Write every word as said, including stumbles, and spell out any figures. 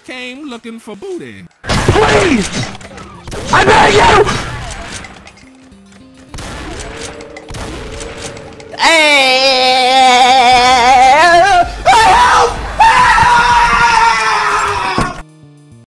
came looking for booty. Please! I beg you!